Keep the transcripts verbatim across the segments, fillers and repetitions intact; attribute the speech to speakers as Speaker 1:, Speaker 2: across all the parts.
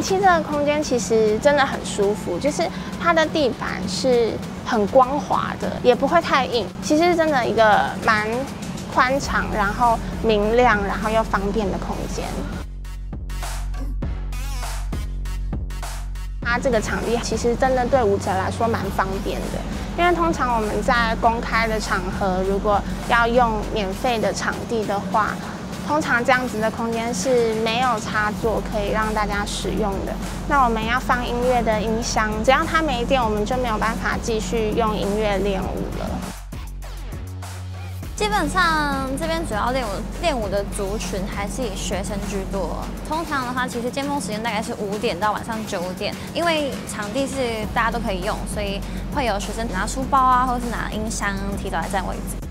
Speaker 1: 七这个空间其实真的很舒服，就是它的地板是很光滑的，也不会太硬。其实真的一个蛮宽敞，然后明亮，然后又方便的空间。它这个场地其实真的对舞者来说蛮方便的，因为通常我们在公开的场合，如果要用免费的场地的话，通常这样子的空间是没有插座可以让大家使用的。那我们要放音乐的音箱，只要它没电，我们就没有办法继续用音乐练舞了。
Speaker 2: 基本上这边主要练舞练舞的族群还是以学生居多。通常的话，其实尖峰时间大概是五点到晚上九点，因为场地是大家都可以用，所以会有学生拿书包啊，或是拿音箱提早来占位置。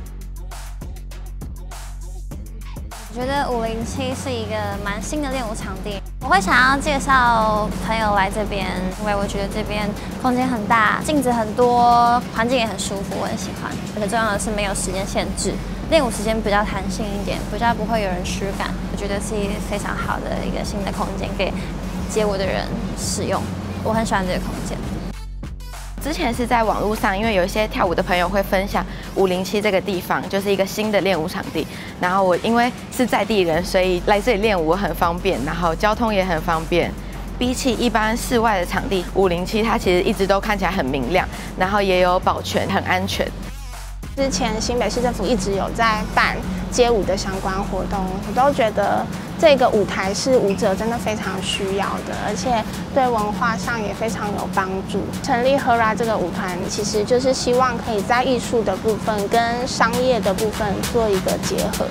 Speaker 2: 我觉得五零七是一个蛮新的练舞场地，我会想要介绍朋友来这边，因为我觉得这边空间很大，镜子很多，环境也很舒服，我很喜欢。而且重要的是没有时间限制，练舞时间比较弹性一点，比较不会有人驱赶。我觉得是非常好的一个新的空间给街舞的人使用，我很喜欢这个空间。
Speaker 3: 之前是在网络上，因为有一些跳舞的朋友会分享五零七这个地方就是一个新的练舞场地。然后我因为是在地人，所以来这里练舞很方便，然后交通也很方便。比起一般室外的场地，五零七它其实一直都看起来很明亮，然后也有保全，很安全。
Speaker 1: 之前新北市政府一直有在办街舞的相关活动，我都觉得这个舞台是舞者真的非常需要的，而且对文化上也非常有帮助。成立 Hera 这个舞团，其实就是希望可以在艺术的部分跟商业的部分做一个结合。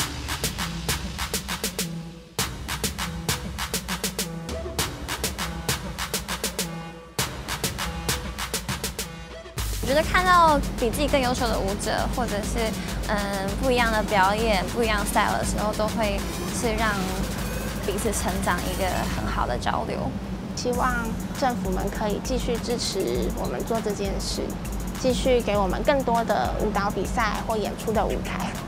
Speaker 2: 我觉得看到比自己更优秀的舞者，或者是嗯不一样的表演、不一样的 style 的时候，都会是让彼此成长一个很好的交流。
Speaker 1: 希望政府们可以继续支持我们做这件事，继续给我们更多的舞蹈比赛或演出的舞台。